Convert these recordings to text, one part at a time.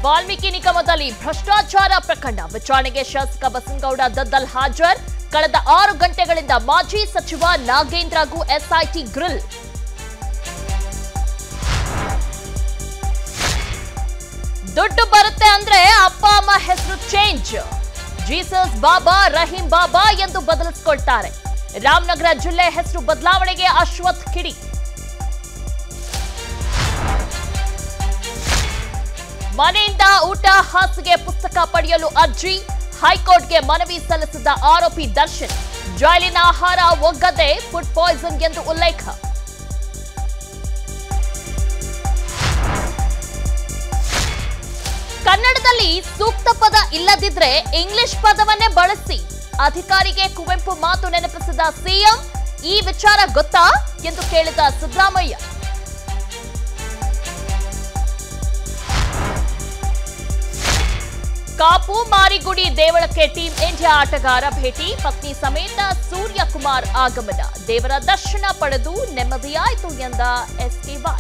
ವಾಲ್ಮೀಕಿ ನಿಗಮದಲ್ಲಿ ಭ್ರಷ್ಟಾಚಾರ ಪ್ರಕರಣ ವಿಚಾರಣೆಗೆ ಶಾಸಕ ಬಸನಗೌಡ ದದ್ದಲ್ ಹಾಜರ್. ಕಳೆದ 6 ಗಂಟೆಗಳಿಂದ ಮಾಜಿ ಸಚಿವ ನಾಗೇಂದ್ರಗೂ ಎಸ್ಐಟಿ ಗ್ರಿಲ್. ದುಡ್ಡು ಬರುತ್ತೆ ಅಂದ್ರೆ ಅಪ್ಪ ಅಮ್ಮ ಹೆಸರು ಚೇಂಜ್. ಜೀಸಸ್ ಬಾಬಾ, ರಹೀಂ ಬಾಬಾ ಎಂದು ಬದಲಿಸಿಕೊಳ್ತಾರೆ. ರಾಮನಗರ ಜಿಲ್ಲೆ ಹೆಸರು ಬದಲಾವಣೆಗೆ ಅಶ್ವಥ್ ಕಿಡಿ. ಮನೆಯಿಂದ ಊಟ, ಹಾಸಿಗೆ, ಪುಸ್ತಕ ಪಡೆಯಲು ಅರ್ಜಿ. ಹೈಕೋರ್ಟ್ಗೆ ಮನವಿ ಸಲ್ಲಿಸಿದ ಆರೋಪಿ ದರ್ಶನ್. ಜೈಲಿನ ಆಹಾರ ಒಗ್ಗದೆ ಫುಡ್ ಪಾಯ್ಸನ್ ಎಂದು ಉಲ್ಲೇಖ. ಕನ್ನಡದಲ್ಲಿ ಸೂಕ್ತ ಪದ ಇಲ್ಲದಿದ್ರೆ ಇಂಗ್ಲಿಷ್ ಪದವನ್ನೇ ಬಳಸಿ. ಅಧಿಕಾರಿಗೆ ಕುವೆಂಪು ಮಾತು ನೆನಪಿಸಿದ ಸಿಎಂ. ಈ ವಿಚಾರ ಗೊತ್ತಾ ಎಂದು ಕೇಳಿದ ಸಿದ್ದರಾಮಯ್ಯ. ಕಾಪು ಮಾರಿಗುಡಿ ದೇವಳಕ್ಕೆ ಟೀಂ ಇಂಡಿಯಾ ಆಟಗಾರ ಭೇಟಿ. ಪತ್ನಿ ಸಮೇತ ಸೂರ್ಯಕುಮಾರ್ ಆಗಮನ. ದೇವರ ದರ್ಶನ ಪಡೆದು ನೆಮ್ಮದಿಯಾಯಿತು ಎಂದ ಎಸ್ಕೆವೈ.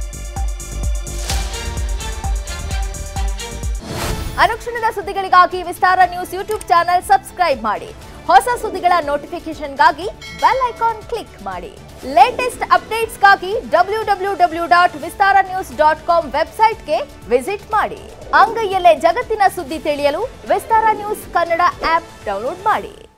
ಅನುಕ್ಷಣದ ಸುದ್ದಿಗಳಿಗಾಗಿ Vistara news YouTube channel subscribe ಮಾಡಿ. ಹೊಸ ಸುದ್ದಿಗಳ ನೋಟಿಫಿಕೇಶನ್ಗಾಗಿ ಬೆಲ್ ಐಕಾನ್ ಕ್ಲಿಕ್ ಮಾಡಿ. ಲೇಟೆಸ್ಟ್ ಅಪ್ಡೇಟ್ಸ್ಗಾಗಿ www.vistaranews.com ವೆಬ್ಸೈಟ್ಗೆ ವಿಸಿಟ್ ಮಾಡಿ. ಅಂಗೈಯಲ್ಲೇ ಜಗತ್ತಿನ ಸುದ್ದಿ ತಿಳಿಯಲು Vistara news Kannada app download ಮಾಡಿ.